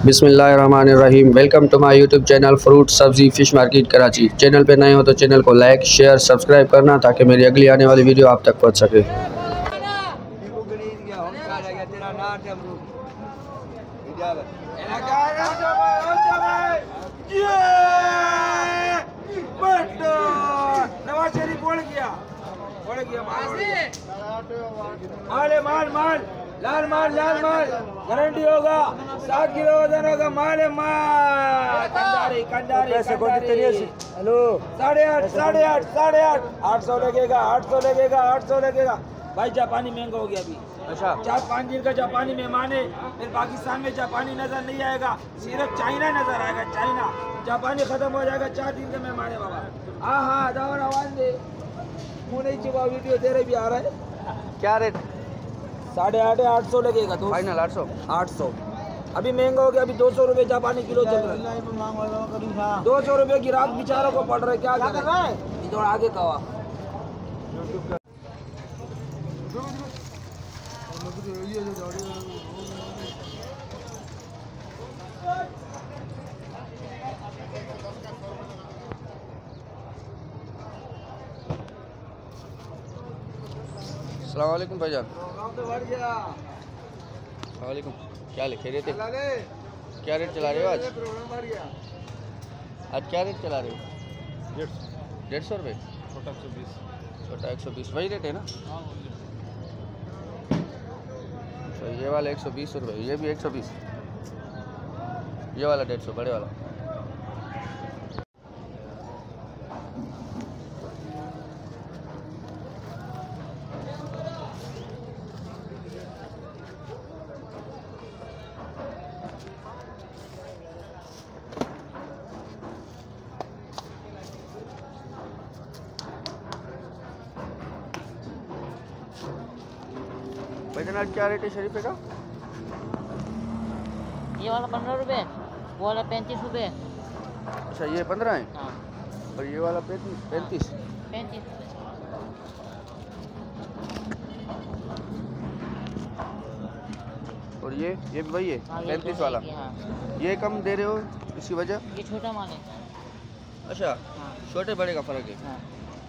बिस्मिल्लाहिर्रहमानिर्रहीम। Welcome to my YouTube channel fruit सब्जी fish market Karachi. Channel पे नए हो तो चैनल को लाइक शेयर सब्सक्राइब करना ताकि मेरी अगली आने वाली वीडियो आप तक पहुंच सके। लाल माल गारंटी होगा। 7 किलो वजन होगा। माल है माल कंडारी हेलो 850 800 लगेगा 800 लगेगा भाई। जापानी महंगा हो गया अभी। अच्छा 4-5 दिन का जापानी मेहमान है। फिर पाकिस्तान में जापानी नजर नहीं आएगा, सिर्फ चाइना नजर आएगा। चाइना जापानी खत्म हो जाएगा। 4 दिन का मेहमान है बाबा। हाँ दावर आवाज दे मुँह नहीं चुपा। वीडियो तेरे भी आ रहा है। क्या रेट? 850 800 लगेगा। तो फाइनल 800 अभी महंगा हो गया। अभी 200 रुपए जापानी किलो चल रहा है। 200 रुपए की रात बेचारों को पड़ रहा है। क्या कर रहा है? थोड़ा आगे कहा। अस्सलाम वालेकुम भाईजान। वालेकुम। क्या लिखे रहे थे? क्या रेट चला रहे हो आज? क्या रेट चला रहे हो? 150 रुपये। छोटा 120 वही रेट है ना? तो ये वाला 120 रुपये, ये भी 120, ये वाला 150 बड़े वाला। भाईजान आज क्या रेट है शरीफे का? ये वाला 15 रुपये, वो वाला 35 रुपये। अच्छा ये 15 है। हाँ। और ये वाला 35 और ये भी वही है। हाँ, 35 वाला। हाँ। ये कम दे रहे हो इसी वजह? ये छोटा माल है। अच्छा हाँ। छोटे बड़े का फ़र्क है। हाँ।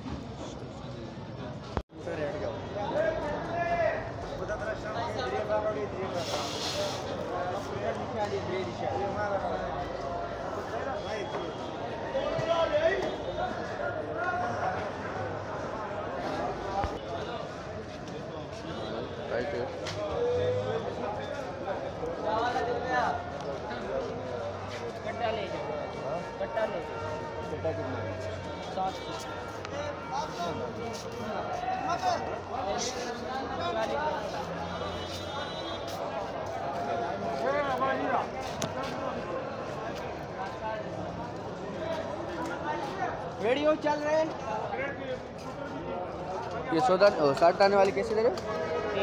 कट्टा ले जाओ, कट्टा ले जाओ। 700। वीडियो चल रहे हैं। ये 60 दाने वाली कैसे दे रहे हो?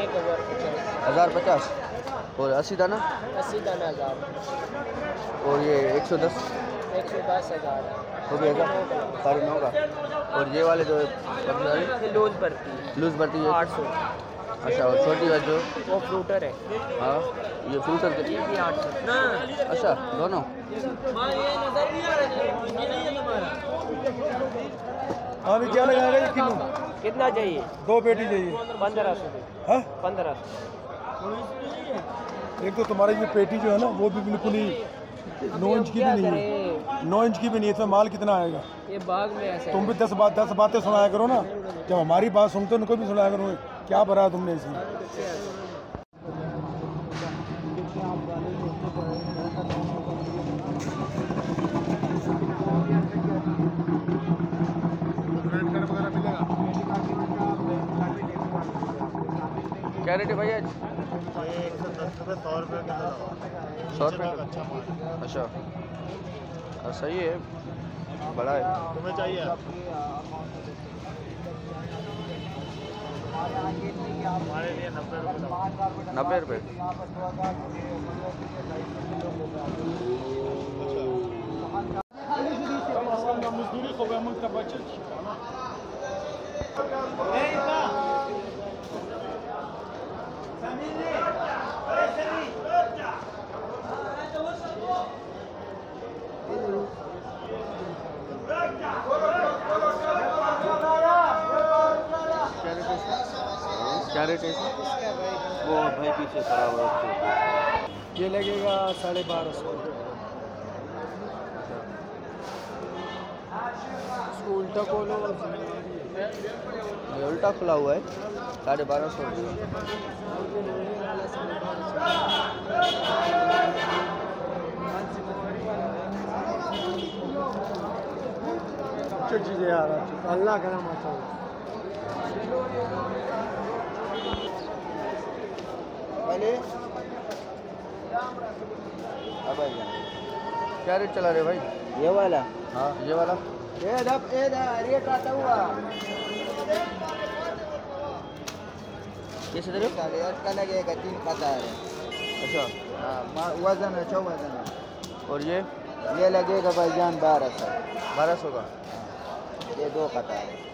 1050 और 80 दाना? 80 दाना 1000 और ये 110 110,000 वो भी 9.5 का। और ये वाले जो लूज भरती है 800। अच्छा और छोटी वाली जो वो फ्रूटर है। हाँ ये फ्रूटर के ये भी 800। अच्छा दोनों। अभी क्या लगाएगा ये किलो? कितना चाहिए? 2 पेटी चाहिए। 1500। हाँ 1500। एक तो तुम्हारी ये पेटी जो है ना वो भी बिल्कुल ही 9 इंच की भी नहीं है। 9 इंच की भी नहीं है। इसमें माल कितना आएगा? ये बाग में ऐसे तुम भी 10 बातें सुनाया करो ना। जब हमारी बात सुनते हो उनको भी सुनाया करो। क्या भरा तुमने इसमें? क्या रेट है भैया? 110 रुपये 100 रुपये किलो। 100 रुपये। अच्छा माल। अच्छा सही है, बड़ा है। तुम्हें चाहिए? हमारे लिए 90 रुपये। मजदूरी को का बचत क्या रेट है इसका? वो भाई पीछे खड़ा हुआ है। ये लगेगा 1250। इसको उल्टा खोलो। ये उल्टा खुला हुआ है 1250। अच्छी चीज़ें यार, अल्लाह का नाम आता है। क्या रेट चला रहे भाई? ये वाला हाँ ये वाला रेट आता हुआ कैसे दे रहे हो? का लगेगा 3 कतार है। अच्छा वजन है 14 है। और ये लगेगा भाईजान 1200 का। ये 2 कतार है।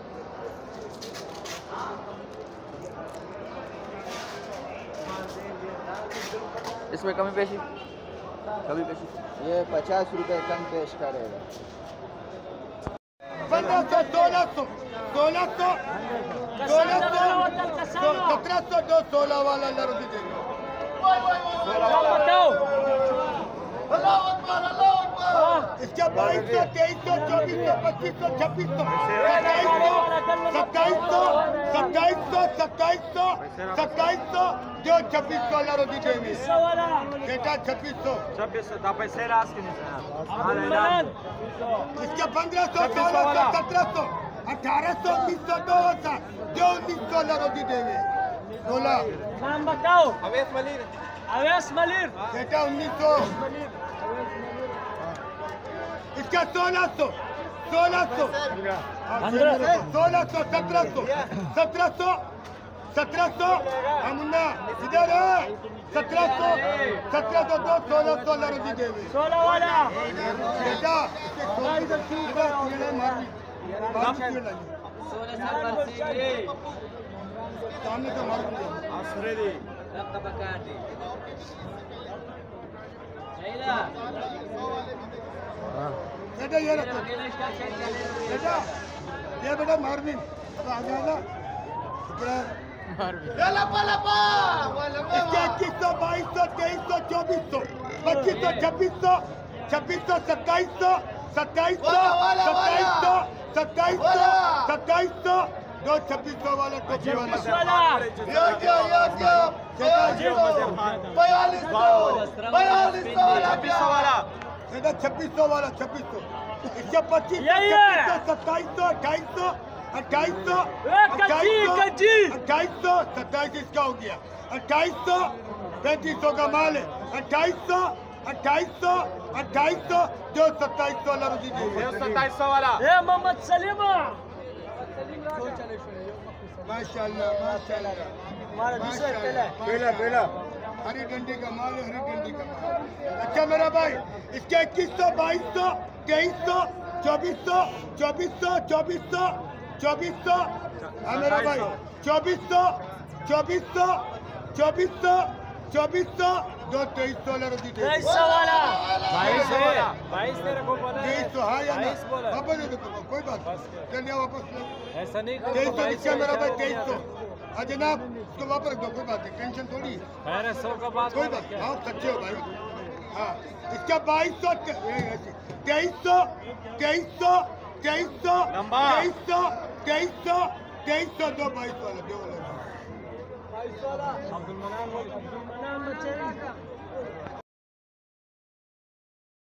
इसमें कमी पेशी ये 50 रुपए कम पेश करेगा। 1500, 1600, 1600, 1700, 16 वाला लड़की देंगे। इसके 2200, 2300, 2400, 2500, 2600, 2700, 2700, 2700, जो 2600 लड़की देंगे। बेटा 2600। इसके 1500, 1600, 1700, 1800, 1900, 2000, जो 1900 लड़की देंगे। 16 नाम बताओ। अवेश मलिर बेटा 1900। इसका 1600, 1600, 1600, 1700, 1700, 1700, अमुन्ना इधर है। 1700, 1700, 1600 लड़की देवे। 16 वाला बेटा इधर सामने तो मार बेटा ये रखो बेटा, ये बेटा मारविन अब आ गया ना। इसके 2100, 2200, 2300, 2400, 2500, 2600, 2600, 2700, 2700, 2700, 2700, दो 2600 वाला टोपी वाला। 2600 वाला 2600। इसके 2500, 2700, 2800, 2800, 27 इसका हो गया। 2800, 3500 का माल है। 2800, 2800, 2800, जो 2700 वाला रुपये देंगे। 2700 वाला मोहम्मद सलीमा माशाल्लाह माशाल्लाह पहला हरी डंडी का माल है, हरी डंडी का माल। अच्छा मेरा भाई, इसके 2100, 2200, 2300, 2400, 2400, 2400, 2400, हाँ मेरा भाई 2400, 2400, 2400, 2400, दो 2300 वाला रुपये 2200 वाला 2200 वाला 2300, हाँ या ना वापस दे दो, कोई बात चलिए वापस लो। ऐसा नहीं 2300 इसका मेरा भाई 2300। हाँ जनाब इसको वापस दो, कोई बात नहीं, टेंशन थोड़ी है। 100 का बात कोई बात नहीं, आप सच्चे हो भाई। हाँ इसका 2200, 2300, 2300, 2300, 2300, 2300, 2300, दो 2200 वाला दो वाला। अब्दुल मनान बच्चे